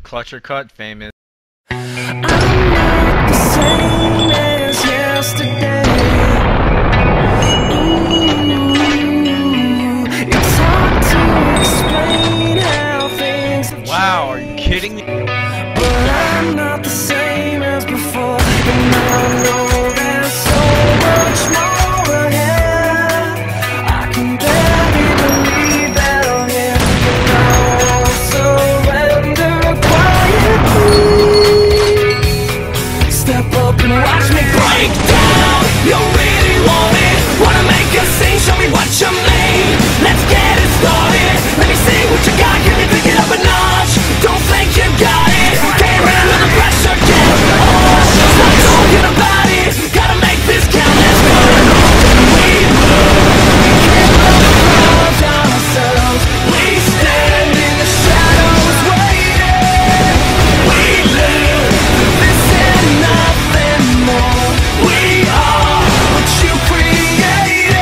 Clutch or Cut, famous. I'm not the same as yesterday. It's hard to explain how things have Wow, are you kidding me? but I'm not the same as before. And I know there's so much more ahead. I can barely believe that I'm here. And I won't surrender quietly. Step up and watch me break down. You really want it? Wanna make a scene? Show me what you mean. Let's get it started. Let me see what you got. Can you pick it up a notch? Don't think you got it. Can't handle the pressure yet. Oh, stop talking about it. Gotta make this count. Let's go. We move. We can't love ourselves. We stand in the shadows waiting. We live. This and nothing more. We are what you created.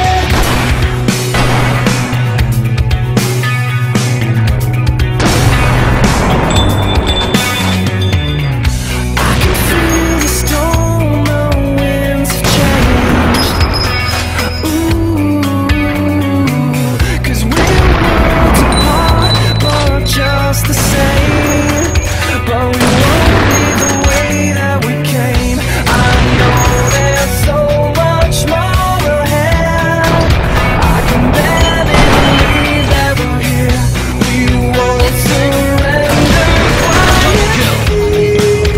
I can feel the storm, the winds have changed. Ooh, 'cause we're worlds apart, but just the same. But we won't leave the way that we came. I know there's so much more ahead. I can barely believe that we're here. We won't surrender quietly.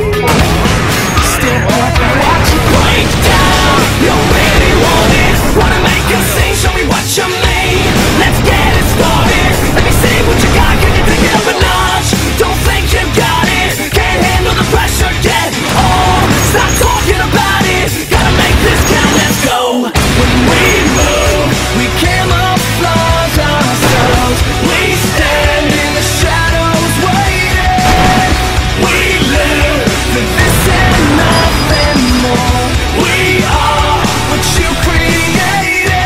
Step up and watch it break down. You really want it? Wanna make a scene? Show me what you mean. Let's get it started. Let me see what you got. Can you pick it up a notch? Don't think you got it. Can't handle the pressure yet. Oh, stop talking about it. Gotta make this count. Let's go. When we move, we camouflage ourselves. We stand in the shadows waiting. We live for this and nothing more. We are what you created.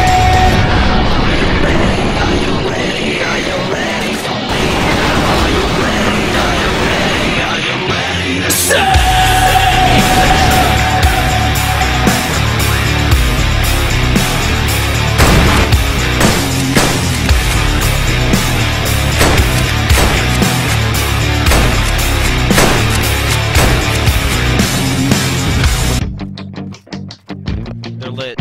Are you ready? Are you ready for me? Are you ready? Are you ready? Are you ready to say? They're lit.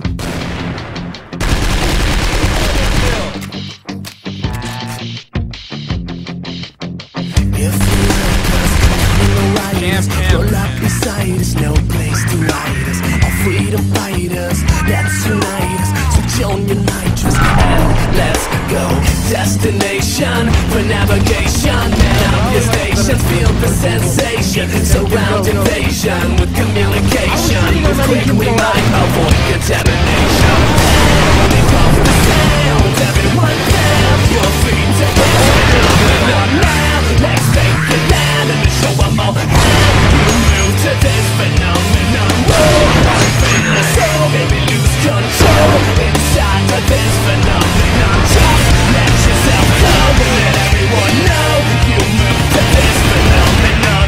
If you like us, come on the riders. Camp. Roll up beside us, no place to hide us. All freedom fighters, let's unite us. Switch on your nitrous and let's go. Destination for navigation. Man up your stations, feel the sensation. Surround invasion with communication. Move quick, we might avoid contamination. Only from the sound, everyone down. Your feet to the ground. Let's take the land and show them all how you move to this phenomenon. Whoa, I'm feeling so, baby, lose control inside of this phenomenon. Just let yourself go and let everyone know you move to this phenomenon.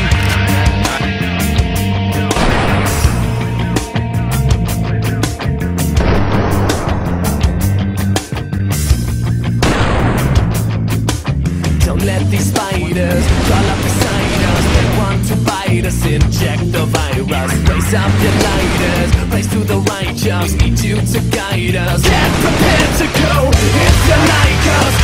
Don't let these spiders crawl up beside us. They want to bite us, inject the virus. Raise up your lighters, race to the righteous. Need you to guide us. Get prepared to go if the night comes.